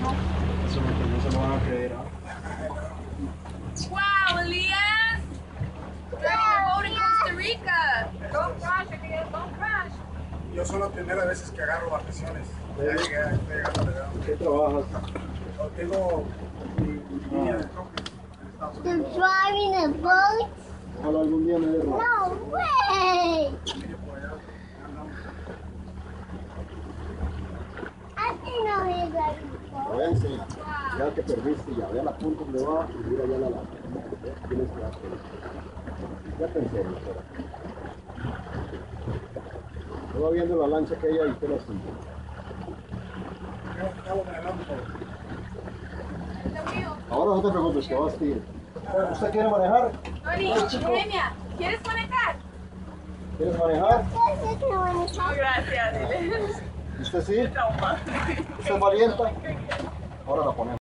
Eso no se lo van a creer, ¿ah? Wow, Elias! Driving a boat in Costa Rica! Don't crash, Elias, don't crash! Yo son las primeras veces que agarro vacaciones. Ya llegué, estoy llegando a la edad. ¿Qué trabajas? Tengo mi línea de troques en Estados You're Unidos. driving a boat? Ojalá algún día me dé ropa. No way! I didn't know he was driving a Te boat. voy a enseñar. Ya que perdiste, ya ve a la punta donde va y mira ya la lancha. Tienes que darte eso. Ya te enseño, espera. Yo va viendo la lancha que hay ahí, te la sigo. Ahora no te preocupes, que vas a ir. ¿Usted quiere manejar? Tony, Eugenia, ¿quieres manejar? ¿Quieres manejar? Pues es que no No, gracias, Elias. ¿Usted sí? Trauma. ¿Usted es valiente? Ahora la ponemos.